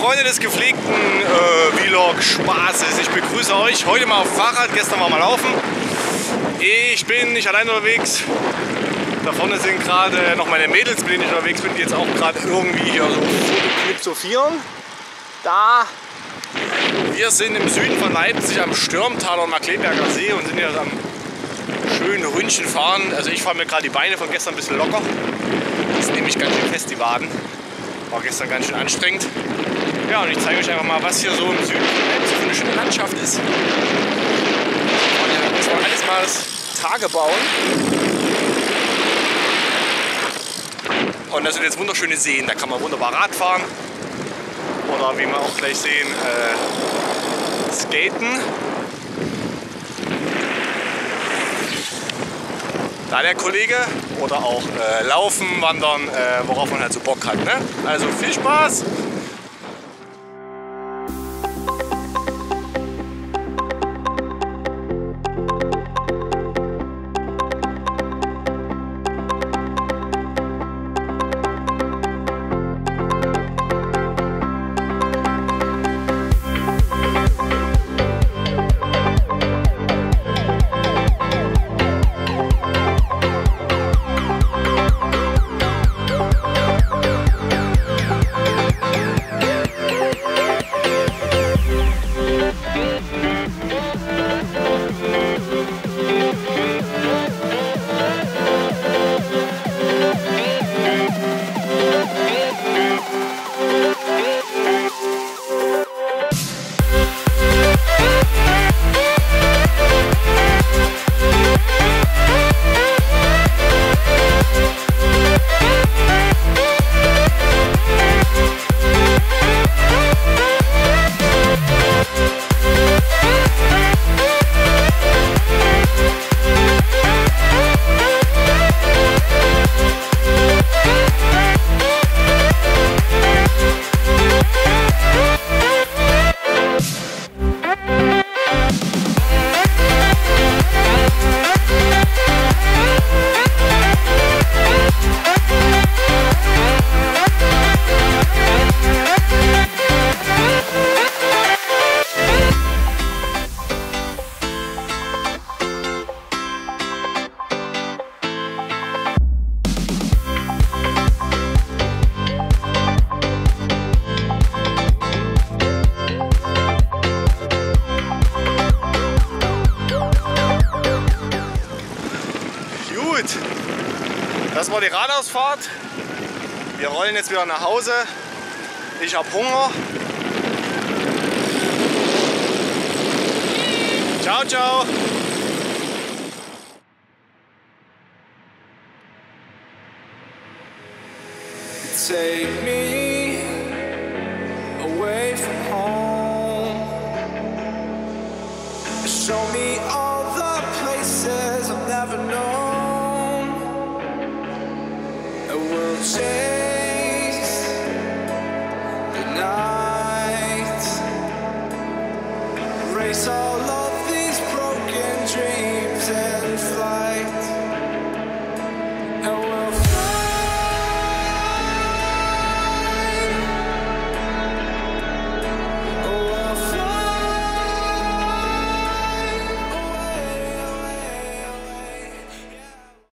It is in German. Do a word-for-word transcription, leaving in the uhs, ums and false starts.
Freunde des gepflegten äh, Vlog-Spaßes. Ich begrüße euch heute mal auf dem Fahrrad. Gestern war mal laufen. Ich bin nicht allein unterwegs. Da vorne sind gerade noch meine Mädels, mit denen ich unterwegs bin, die jetzt auch gerade irgendwie hier so knipsophieren. Da. Wir sind im Süden von Leipzig am Stürmtaler und Markleberger See und sind hier am schönen Ründchen fahren. Also ich fahre mir gerade die Beine von gestern ein bisschen locker. Das sind nämlich ganz schön fest, die Waden. War gestern ganz schön anstrengend. Ja, und ich zeige euch einfach mal, was hier so im Süden von Leipzig für eine schöne Landschaft ist. Das war alles mal das Tagebauen. Und das sind jetzt wunderschöne Seen, da kann man wunderbar Rad fahren. Oder wie wir auch gleich sehen, äh, skaten. Da der Kollege. Oder auch äh, laufen, wandern, äh, worauf man halt so Bock hat. Ne? Also viel Spaß! Das war die Radausfahrt. Wir rollen jetzt wieder nach Hause. Ich habe Hunger. Ciao, ciao. Take me away from home. Show me all